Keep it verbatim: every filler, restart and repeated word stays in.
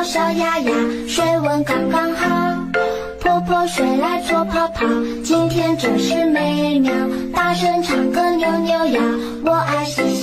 小鸭鸭，水温刚刚好。婆婆睡来做泡泡，今天真是美妙。大声唱歌扭扭腰，我爱嬉